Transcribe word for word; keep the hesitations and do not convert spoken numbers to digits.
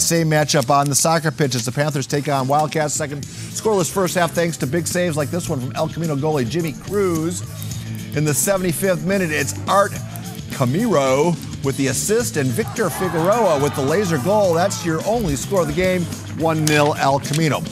Same matchup on the soccer pitch as the Panthers take on Wildcats. Second scoreless first half thanks to big saves like this one from El Camino goalie Jimmy Cruz. In the seventy-fifth minute, it's Art Camiro with the assist and Victor Figueroa with the laser goal. That's your only score of the game, one nil El Camino.